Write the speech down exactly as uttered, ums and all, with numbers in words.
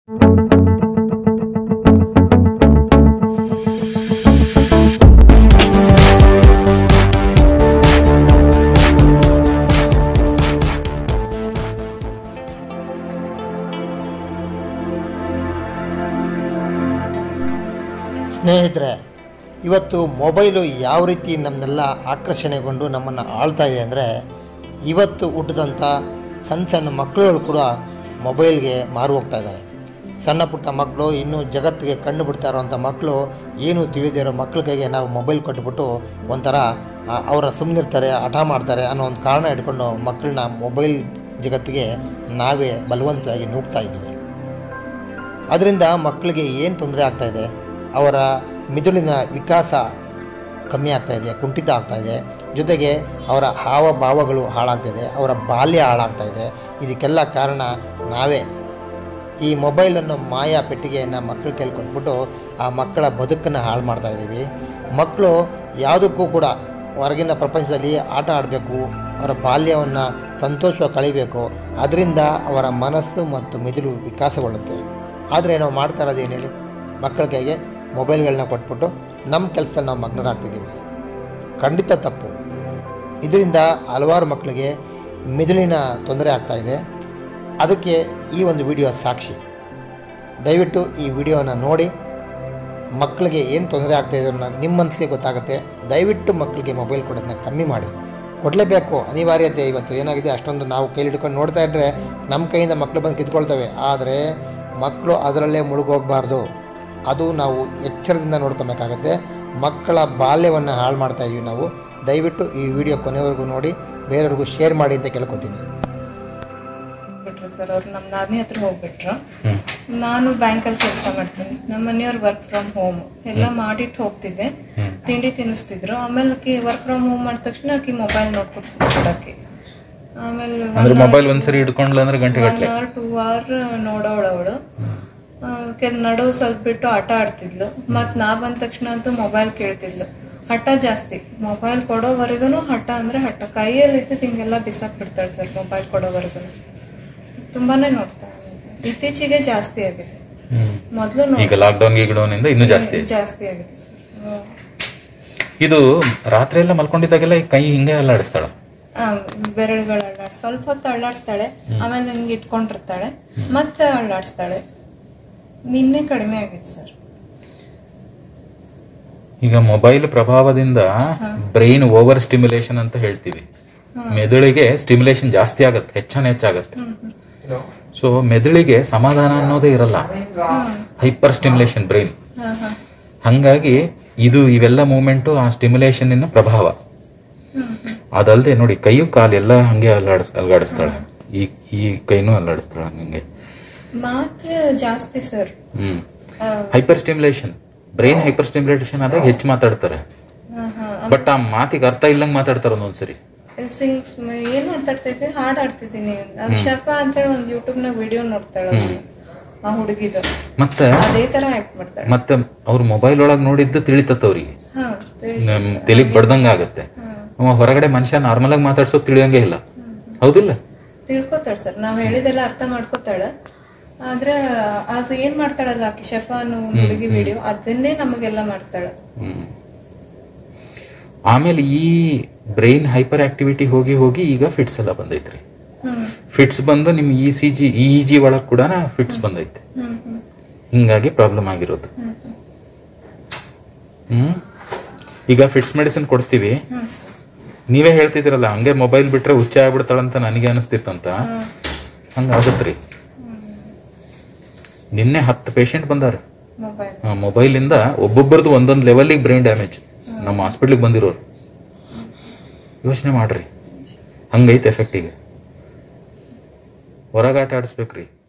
ಸ್ನೇಹಿತರೆ, ಇವತ್ತು ಮೊಬೈಲು ಯಾವ ರೀತಿ ನಮ್ಮನ್ನೆಲ್ಲ ಆಕರ್ಷಣೆಗೊಂಡು ನಮ್ಮನ್ನು ಆಳ್ತಾ ಇದೆ ಅಂದರೆ, ಇವತ್ತು ಹುಟ್ಟಿದಂಥ ಸಣ್ಣ ಸಣ್ಣ ಮಕ್ಕಳುಗಳು ಕೂಡ ಮೊಬೈಲ್ಗೆ ಮಾರು ಹೋಗ್ತಾ ಇದ್ದಾರೆ. ಸಣ್ಣ ಪುಟ್ಟ ಮಕ್ಕಳು, ಇನ್ನೂ ಜಗತ್ತಿಗೆ ಕಣ್ಣು ಬಿಡ್ತಾ ಇರೋವಂಥ ಮಕ್ಕಳು, ಏನು ತಿಳಿದಿರೋ ಮಕ್ಕಳ ಕೈಗೆ ನಾವು ಮೊಬೈಲ್ ಕೊಟ್ಟುಬಿಟ್ಟು ಒಂಥರ ಅವರ ಸುಮ್ಮನಿರ್ತಾರೆ, ಹಠ ಮಾಡ್ತಾರೆ ಅನ್ನೋ ಒಂದು ಕಾರಣ ಇಟ್ಕೊಂಡು ಮಕ್ಕಳನ್ನ ಮೊಬೈಲ್ ಜಗತ್ತಿಗೆ ನಾವೇ ಬಲವಂತವಾಗಿ ನೂಗ್ತಾ ಇದ್ದೀವಿ. ಅದರಿಂದ ಮಕ್ಕಳಿಗೆ ಏನು ತೊಂದರೆ ಆಗ್ತಾಯಿದೆ, ಅವರ ಮಿದುಳಿನ ವಿಕಾಸ ಕಮ್ಮಿ ಆಗ್ತಾಯಿದೆ, ಕುಂಠಿತ ಆಗ್ತಾಯಿದೆ. ಜೊತೆಗೆ ಅವರ ಹಾವಭಾವಗಳು ಹಾಳಾಗ್ತಾಯಿದೆ, ಅವರ ಬಾಲ್ಯ ಹಾಳಾಗ್ತಾಯಿದೆ. ಇದಕ್ಕೆಲ್ಲ ಕಾರಣ ನಾವೇ. ಈ ಮೊಬೈಲನ್ನು ಮಾಯಾ ಪೆಟ್ಟಿಗೆಯನ್ನು ಮಕ್ಕಳ ಕೈಲಿ ಕೊಟ್ಬಿಟ್ಟು ಆ ಮಕ್ಕಳ ಬದುಕನ್ನು ಹಾಳು ಮಾಡ್ತಾಯಿದ್ದೀವಿ. ಮಕ್ಕಳು ಯಾವುದಕ್ಕೂ ಕೂಡ ಹೊರಗಿನ ಪ್ರಪಂಚದಲ್ಲಿ ಆಟ ಆಡಬೇಕು, ಅವರ ಬಾಲ್ಯವನ್ನು ಸಂತೋಷವಾಗಿ ಕಳಿಬೇಕು. ಅದರಿಂದ ಅವರ ಮನಸ್ಸು ಮತ್ತು ಮಿದುಳು ವಿಕಾಸಗೊಳ್ಳುತ್ತೆ. ಆದರೆ ನಾವು ಮಾಡ್ತಾ ಇರೋದು ಏನು ಹೇಳಿ, ಮಕ್ಕಳ ಕೈಗೆ ಮೊಬೈಲ್ಗಳನ್ನ ಕೊಟ್ಬಿಟ್ಟು ನಮ್ಮ ಕೆಲಸ ನಾವು ಮಗ್ನರಾಗ್ತಿದ್ದೀವಿ. ಖಂಡಿತ ತಪ್ಪು. ಇದರಿಂದ ಹಲವಾರು ಮಕ್ಕಳಿಗೆ ಮಿದುಳಿನ ತೊಂದರೆ ಆಗ್ತಾಯಿದೆ. ಅದಕ್ಕೆ ಈ ಒಂದು ವಿಡಿಯೋ ಸಾಕ್ಷಿ. ದಯವಿಟ್ಟು ಈ ವಿಡಿಯೋನ ನೋಡಿ ಮಕ್ಕಳಿಗೆ ಏನು ತೊಂದರೆ ಆಗ್ತಾಯಿದೆ ಅನ್ನೋ ನಿಮ್ಮ ಮನಸ್ಸಿಗೆ ಗೊತ್ತಾಗುತ್ತೆ. ದಯವಿಟ್ಟು ಮಕ್ಕಳಿಗೆ ಮೊಬೈಲ್ ಕೊಡೋದನ್ನ ಕಮ್ಮಿ ಮಾಡಿ. ಕೊಡಲೇಬೇಕು, ಅನಿವಾರ್ಯತೆ. ಇವತ್ತು ಏನಾಗಿದೆ, ಅಷ್ಟೊಂದು ನಾವು ಕೈಲಿ ಹಿಡ್ಕೊಂಡು ನೋಡ್ತಾ ಇದ್ದರೆ ನಮ್ಮ ಕೈಯಿಂದ ಮಕ್ಕಳು ಬಂದು ಕಿತ್ಕೊಳ್ತವೆ. ಆದರೆ ಮಕ್ಕಳು ಅದರಲ್ಲೇ ಮುಳುಗೋಗಬಾರ್ದು. ಅದು ನಾವು ಎಚ್ಚರದಿಂದ ನೋಡ್ಕೊಬೇಕಾಗತ್ತೆ. ಮಕ್ಕಳ ಬಾಲ್ಯವನ್ನು ಹಾಳು ಮಾಡ್ತಾಯಿದ್ವಿ ನಾವು. ದಯವಿಟ್ಟು ಈ ವಿಡಿಯೋ ಕೊನೆವರೆಗೂ ನೋಡಿ, ಬೇರೆಯವ್ರಿಗೂ ಶೇರ್ ಮಾಡಿ ಅಂತ ಕೇಳ್ಕೊತೀನಿ. ಸರ್ ಅವ್ರು ನಮ್ಮ ನಾದಿನಿ ಹತ್ರ ಹೋಗ್ಬಿಟ್ರು. ನಾನು ಬ್ಯಾಂಕಲ್ಲಿ ಕೆಲಸ ಮಾಡ್ತೀನಿ. ನಮ್ಮ ಮನೆಯವ್ರು ವರ್ಕ್ ಫ್ರಮ್ ಹೋಮ್ ಎಲ್ಲ ಮಾಡಿಟ್ಟು ಹೋಗ್ತಿದ್ದೆ. ತಿಂಡಿ ತಿನ್ನಿಸ್ತಿದ್ರು. ಆಮೇಲೆ ವರ್ಕ್ ಫ್ರಮ್ ಹೋಮ್ ಮಾಡಿದ ತಕ್ಷಣ ಆಕಿ ಮೊಬೈಲ್ ನೋಡ್ಕೊಟ್ಬಿಡಕ್ಕೆ. ಆಮೇಲೆ ಮೊಬೈಲ್ ಒಂದ್ಸರಿ ಹಿಡ್ಕೊಂಡ್ಲ ಅಂದ್ರೆ ಗಂಟೆ ಒನ್ ಅವರ್ ಟೂ ಅವರ್ ನೋಡೋಳವಳು. ಕೆಲ ನಡುವು ಸ್ವಲ್ಪ ಬಿಟ್ಟು ಆಟ ಆಡ್ತಿದ್ಲು. ಮತ್ ನಾ ಬಂದ ತಕ್ಷಣ ಅಂತೂ ಮೊಬೈಲ್ ಕೇಳ್ತಿದ್ಲು. ಹಠ ಜಾಸ್ತಿ. ಮೊಬೈಲ್ ಕೊಡೋವರೆಗೂ ಹಠ ಅಂದ್ರೆ ಹಠ. ಕೈಯಲ್ಲಿ ಇದ್ದು ಹಿಂಗೆಲ್ಲ ಬಿಸಾಕ್ ಬಿಡ್ತಾಳೆ ಸರ್. ಮೊಬೈಲ್ ಕೊಡೋವರೆಗೂ ತುಂಬಾನೇ ನೋಡ್ತಾ. ಇತ್ತೀಚೆಗೆ ಜಾಸ್ತಿ ಆಗಿದೆ. ಮೊದ್ಲು ಈಗ ಲಾಕ್ಡೌನ್ ಗೀಕ್ಡೌನ್ ಇಂದ ಇನ್ನೂ ಜಾಸ್ತಿ ಜಾಸ್ತಿ ಆಗಿದೆ ಸರ್. ಇದು ರಾತ್ರಿ ಎಲ್ಲ ಮಲ್ಕೊಂಡಿದ್ದಾಗೆಲ್ಲ ಕೈ ಹಿಂಗೆ ಅಲ್ಲಾಡಿಸ್ತಾಳ. ಬೆರಳುಗಳು ಅಳ್ಳಾಡ್ ಸ್ವಲ್ಪ ಹೊತ್ತು ಅಳ್ಳಾಡ್ಸ್ತಾಳೆ. ಆಮೇಲೆ ಹಿಂಗೆ ಇಟ್ಕೊಂಡಿರ್ತಾಳೆ, ಮತ್ತೆ ಅಳ್ಳಾಡ್ಸ್ತಾಳೆ. ನಿನ್ನೆ ಕಡಿಮೆ ಆಗಿತ್ತು ಸರ್. ಈಗ ಮೊಬೈಲ್ ಪ್ರಭಾವದಿಂದ ಬ್ರೈನ್ ಓವರ್ ಸ್ಟಿಮ್ಯುಲೇಷನ್ ಅಂತ ಹೇಳ್ತೀವಿ. ಮೆದುಳಿಗೆ ಸ್ಟಿಮ್ಯುಲೇಷನ್ ಜಾಸ್ತಿ ಆಗತ್ತೆ, ಹೆಚ್ಚಾನ ಹೆಚ್ಚಾಗತ್ತೆ. ಸೊ ಮೆದುಳಿಗೆ ಸಮಾಧಾನ ಅನ್ನೋದೇ ಇರಲ್ಲ. Hyper stimulation brain. ಹಂಗಾಗಿ ಇದು ಇವೆಲ್ಲ ಮೂವ್ಮೆಂಟ್ ಆ ಸ್ಟಿಮ್ಯುಲೇಷನ್ ಇನ ಪ್ರಭಾವ. ಅದಲ್ದೆ ನೋಡಿ, ಕೈಯು ಕಾಲು ಎಲ್ಲ ಹಂಗೆ ಅಲ್ಲಾಡಿಸ್ ಅಲ್ಗಾಡಿಸ್ತಾಳೆ. ಈ ಈ ಕೈನೂ ಅಲ್ಲಾಡಿಸ್ತಾಳೆ ಹಂಗೆ. ಮಾತ್ರ ಜಾಸ್ತಿ sir. Hmm hyper stimulation brain hyper stimulation ಆದಾಗ ಹೆಚ್ಚು ಮಾತಾಡ್ತಾರೆ. ಬಟ್ ಆ ಮಾತಿಗೆ ಅರ್ಥ ಇಲ್ಲಂಗ್ ಮಾತಾಡ್ತಾರ ಒಂದೊಂದ್ಸರಿ. ಸಿಂಗ್ಸ್ ಏನ್ ಮಾತಾಡ್ತಿದ್ದೆ, ಹಾಡ್ ಆಡ್ತಿದ್ದೀನಿ. ಶಫಾ ಅಂತ ಹೇಳಿ ಒಂದು ಯೂಟ್ಯೂಬ್ ನಾಗ ವಿಡಿಯೋ ನೋಡ್ತಾಳೆ ಆ ಹುಡುಗಿದು. ಮತ್ತೆ ಅದೇ ತರ ಆಕ್ಟ್ ಮಾಡ್ತಾಳೆ. ಮತ್ತೆ ಅವ್ರ ಮೊಬೈಲ್ ಒಳಗ್ ನೋಡಿದ್ದು ತಿಳಿತತ್ತ ಅವ್ರಿಗೆ, ತೆಲಿಗ್ ಬಡ್ದಂಗ ಆಗತ್ತೆ. ಹೊರಗಡೆ ಮನುಷ್ಯ ನಾರ್ಮಲ್ ಆಗಿ ಮಾತಾಡ್ಸೋದ್ ತಿಳಿಯಂಗೇ ಇಲ್ಲ. ಹೌದಿಲ್ಲ? ತಿಳ್ಕೊತಾಳ ಸರ್. ನಾವ್ ಹೇಳಿದೆಲ್ಲ ಅರ್ಥ ಮಾಡ್ಕೊತಾಳ. ಆದ್ರೆ ಅದು ಏನ್ ಮಾಡ್ತಾಳಲ್ಲ ಆಕಿ ಶಫಾನು ಹುಡುಗಿ ವಿಡಿಯೋ, ಅದನ್ನೇ ನಮಗೆಲ್ಲ ಮಾಡ್ತಾಳ. ಆಮೇಲೆ ಈ ಬ್ರೈನ್ ಹೈಪರ್ ಆಕ್ಟಿವಿಟಿ ಹೋಗಿ ಹೋಗಿ ಈಗ ಫಿಟ್ಸ್ ಎಲ್ಲ ಬಂದೈತ್ರಿ. ಫಿಟ್ಸ್ ಬಂದು ನಿಮ್ E C G E G ಒಳಗ್ ಕೂಡ ಫಿಟ್ಸ್ ಬಂದೈತೆ. ಹಿಂಗಾಗಿ ಪ್ರಾಬ್ಲಮ್ ಆಗಿರೋದು. ಹ್ಮ್ ಈಗ ಫಿಟ್ಸ್ ಮೆಡಿಸಿನ್ ಕೊಡ್ತೀವಿ. ನೀವೇ ಹೇಳ್ತಿದ್ದೀರಲ್ಲ, ಹಂಗೆ ಮೊಬೈಲ್ ಬಿಟ್ರೆ ಹುಚ್ಚ ಆಗ್ಬಿಡ್ತಾಳಂತ ನನಗೆ ಅನಿಸ್ತಿತ್ತಂತ. ಹಂಗ ಆಗತ್ರಿ. ನಿನ್ನೆ ಹತ್ತು ಪೇಷಂಟ್ ಬಂದಾರ ಮೊಬೈಲ್ ಇಂದ. ಒಬ್ಬೊಬ್ಬರದು ಒಂದೊಂದು ಲೆವೆಲ್ಗೆ ಬ್ರೈನ್ ಡ್ಯಾಮೇಜ್ ನಮ್ಮ ಹಾಸ್ಪಿಟ್ಲಿಗೆ ಬಂದಿರೋರು. ಯೋಚನೆ ಮಾಡ್ರಿ, ಹಂಗೈತೆ ಎಫೆಕ್ಟ್. ಈಗ ಹೊರಗಾಟ ಆಡಿಸ್ಬೇಕ್ರಿ.